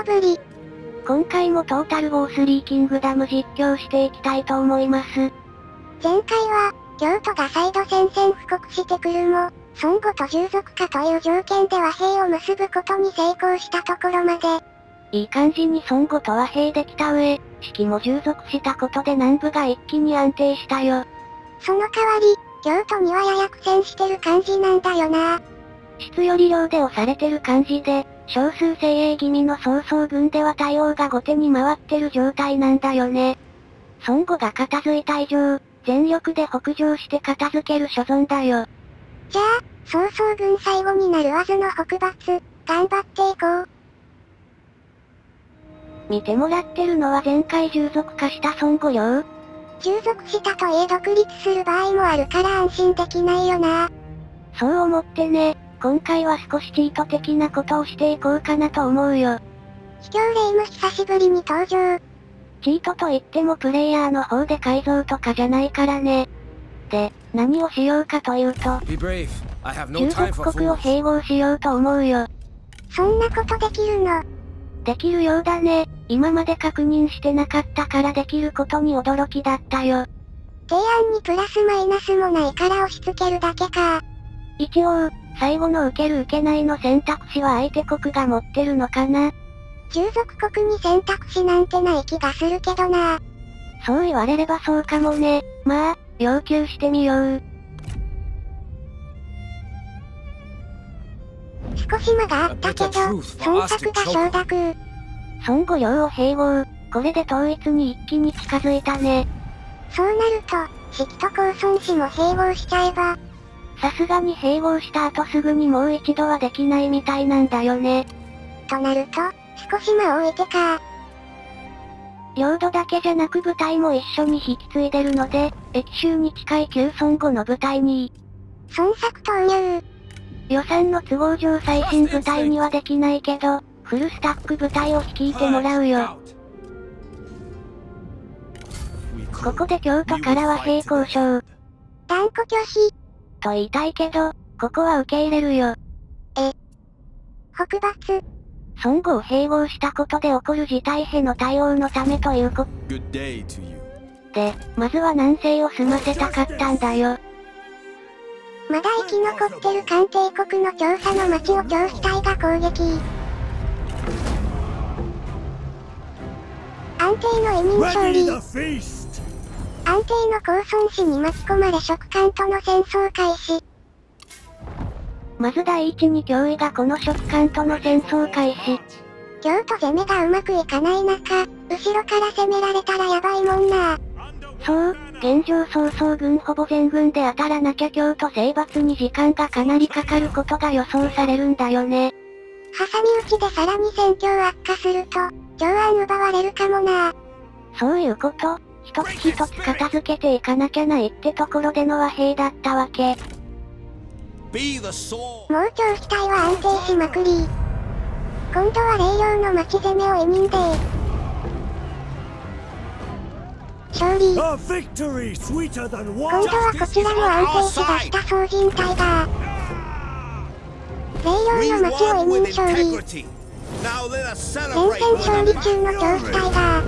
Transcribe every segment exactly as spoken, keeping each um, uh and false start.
ことぶり。 今回もトータルウォースリーキングダム実況していきたいと思います。 前回は、京都が再度宣戦布告してくるも、孫悟と従属かという条件で和平を結ぶことに成功したところまで。 いい感じに孫悟と和平できた上、四季も従属したことで南部が一気に安定したよ。 その代わり、京都にはやや苦戦してる感じなんだよな。 質より量で押されてる感じで、少数精鋭気味の曹操軍では対応が後手に回ってる状態なんだよね。孫悟が片付いた以上、全力で北上して片付ける所存だよ。 じゃあ、曹操軍最後になるはずの北伐、頑張っていこう。 見てもらってるのは前回従属化した孫悟よ。 従属したといえ独立する場合もあるから安心できないよな。 そう思ってね、今回は少しチート的なことをしていこうかなと思うよ。 秘境レイム久しぶりに登場。 チートと言ってもプレイヤーの方で改造とかじゃないからね。で、何をしようかというと、従属国を併合しようと思うよ。 そんなことできるの？ できるようだね。今まで確認してなかったからできることに驚きだったよ。 提案にプラスマイナスもないから押し付けるだけか。 一応、最後の受ける受けないの選択肢は相手国が持ってるのかな。 従属国に選択肢なんてない気がするけどな。 そう言われればそうかもね。まあ、要求してみよう。 少し間があったけど、孫作が承諾。 孫悟領を併合、これで統一に一気に近づいたね。 そうなると、四季と高孫氏も併合しちゃえば。 さすがに併合した後すぐにもう一度はできないみたいなんだよね。 となると、少し間を置いてか。 領土だけじゃなく部隊も一緒に引き継いでるので、駅州に近い旧孫悟の部隊に。 孫作投入。 予算の都合上最新部隊にはできないけど、フルスタック部隊を率いてもらうよ。ここで京都から和平交渉。 断固拒否。 と言いたいけど、ここは受け入れるよ。 え。北伐。 孫悟を併合したことで起こる事態への対応のためということ。で、まずは南西を済ませたかったんだよ。 まだ生き残ってる漢帝国の調査の町を超飛隊が攻撃。安定の移民勝利。安定の高孫氏に巻き込まれ食官との戦争開始。 まず第一に脅威がこの食官との戦争開始。 京都攻めがうまくいかない中、後ろから攻められたらやばいもんな。 そう、現状曹操軍ほぼ全軍で当たらなきゃ京都征伐に時間がかなりかかることが予想されるんだよね。 挟み撃ちでさらに戦況悪化すると、長安奪われるかもな。 そういうこと、一つ一つ片付けていかなきゃないってところでの和平だったわけ。もう超飛隊は安定しまくり。今度は霊領の町攻めを移民で。勝利。今度はこちらも安定しだした総人隊だ。霊領の町を移民勝利。連戦勝利中の超飛隊だ。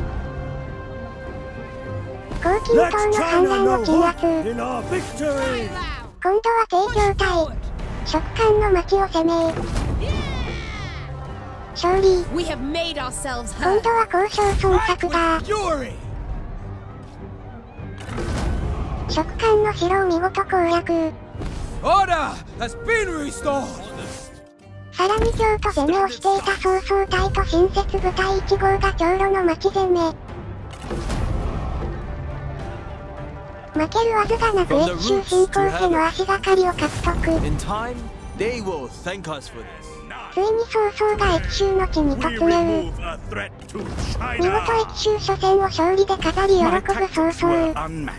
黄金島の反乱を鎮圧。今度は帝京隊。食官の町を攻め。勝利。今度は交渉孫作だ。食官の城を見事攻略。さらに京都攻めをしていた曹操隊と新設部隊いち号が京路の町攻め。負けるわずかなく越州侵攻への足がかりを獲得。ついに曹操が駅州の地に突入。見事駅州初戦を勝利で飾り喜ぶ曹操。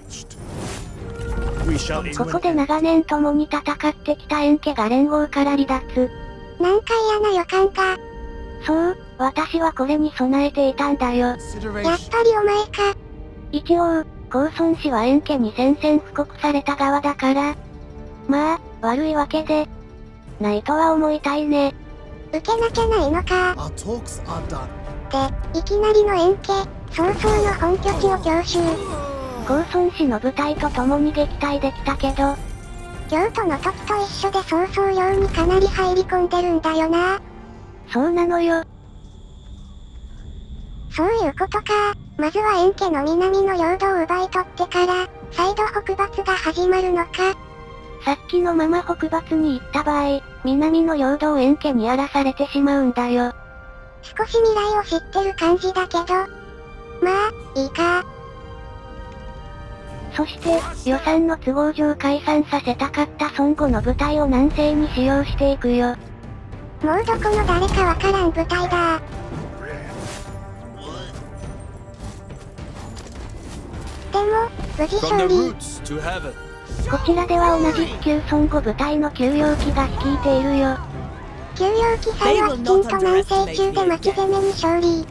ここで長年共に戦ってきた円家が連合から離脱。 なんか嫌な予感か。 そう、私はこれに備えていたんだよ。やっぱりお前か。 一応、高孫氏は円家に宣戦布告された側だから。まあ、悪いわけで、ないとは思いたいね。 受けなきゃないのか。 Our talks are done. で、いきなりの円形、曹操の本拠地を強襲。 公孫氏の部隊と共に撃退できたけど、 京都の時と一緒で曹操領にかなり入り込んでるんだよな。 そうなのよ。 そういうことか。まずは円家の南の領土を奪い取ってから、再度北伐が始まるのか。 さっきのまま北伐に行った場合、南の領土を円家に荒らされてしまうんだよ。 少し未来を知ってる感じだけど。まあ、いいか。 そして、予算の都合上解散させたかった孫悟の部隊を南西に使用していくよ。 もうどこの誰かわからん部隊だ。でも、無事勝利。 こちらでは同じく旧孫悟部隊の休養機が率いているよ。 休養機さんはきちんと南西中で巻き攻めに勝利。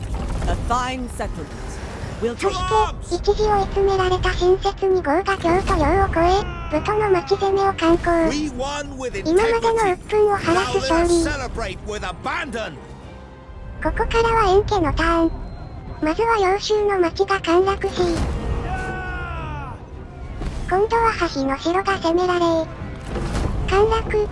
そして、一時追い詰められた新設に号が京都領を越え、武都の巻き攻めを敢行。今までの鬱憤を晴らす勝利。ここからは円家のターン。まずは揚州の町が陥落し、今度は橋の城が攻められ、陥落。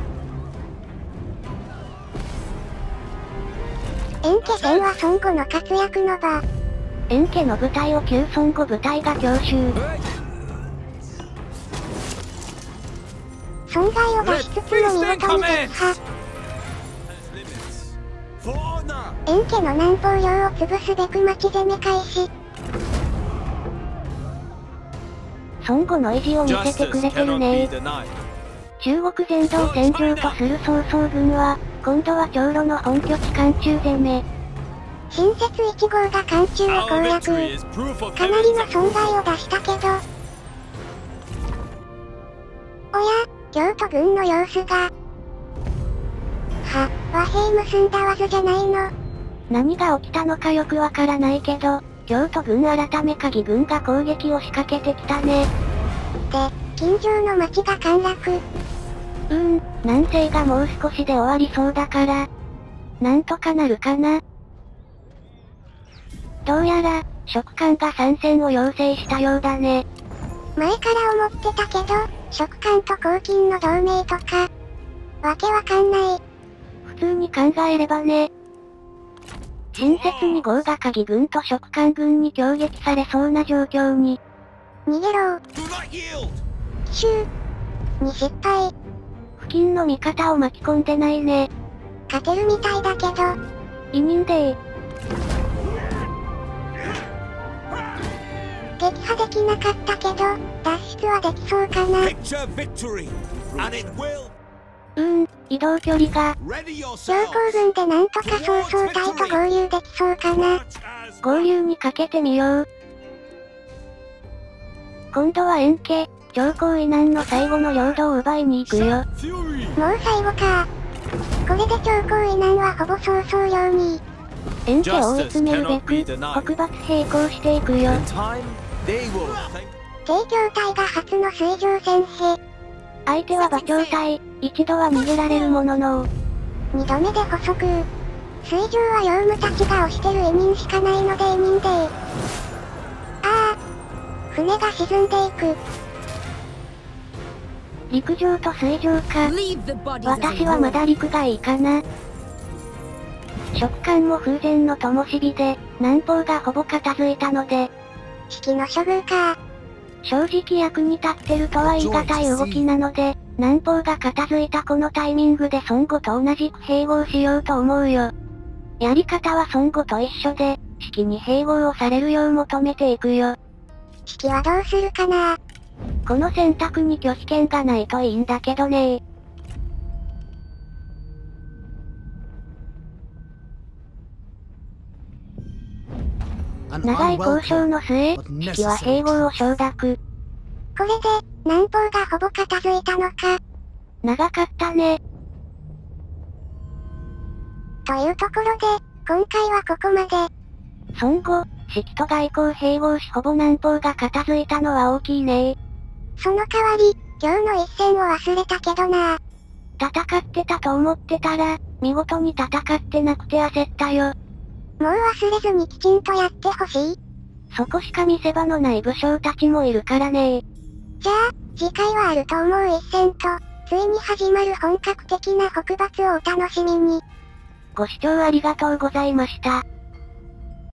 円家戦は孫悟の活躍の場。 円家の部隊を旧孫悟部隊が強襲。 損害を出しつつも見事に撃破。円家の南方領を潰すべく巻き攻め開始。 孫悟の意地を見せてくれてるね。中国全土を戦場とする曹操軍は、今度は長路の本拠地漢中攻め。 新設いち号が漢中を攻略。かなりの損害を出したけど。おや、京都軍の様子が。は、和平結んだわずじゃないの。 何が起きたのかよくわからないけど、京都軍改め鍵軍が攻撃を仕掛けてきたね。 で、近所の町が陥落。 うーん、南西がもう少しで終わりそうだから、なんとかなるかな。どうやら、蜀漢が参戦を要請したようだね。 前から思ってたけど、蜀漢と黄巾の同盟とか、わけわかんない。 普通に考えればね。新設に号が鍵軍と蜀漢軍に攻撃されそうな状況に。 逃げろ。奇襲に失敗。 付近の味方を巻き込んでないね。 勝てるみたいだけど。 委任でー。 撃破できなかったけど、脱出はできそうかな。 うーん、移動距離が。 強行軍でなんとか曹操隊と合流できそうかな。 合流にかけてみよう。今度は円家、長江以南の最後の領土を奪いに行くよ。 もう最後か。これで長江以南はほぼ曹操領に。 円家を追い詰めるべく、北伐並行していくよ。 帝京隊が初の水上戦兵。 相手は馬長隊、一度は逃げられるものの。 二度目で捕捉。水上はヨウムたちが押してる委任しかないので委任でー。ああ。船が沈んでいく。 陸上と水上か。私はまだ陸がいいかな。蜀漢も風前の灯火で、南方がほぼ片付いたので。 四季の処遇か。 正直役に立ってるとは言い難い動きなので、南方が片付いたこのタイミングで孫悟と同じく併合しようと思うよ。やり方は孫悟と一緒で、四季に併合をされるよう求めていくよ。 四季はどうするかな。 この選択に拒否権がないといいんだけどねー。長い交渉の末、四季は併合を承諾。 これで、南方がほぼ片付いたのか。 長かったね。 というところで、今回はここまで。 孫悟、四季と外交併合しほぼ南方が片付いたのは大きいね。 その代わり、今日の一戦を忘れたけどな。 戦ってたと思ってたら、 見事に戦ってなくて焦ったよ。 もう忘れずにきちんとやってほしい。 そこしか見せ場のない武将たちもいるからね。 じゃあ、次回はあると思う一戦と、ついに始まる本格的な北伐をお楽しみに。 ご視聴ありがとうございました。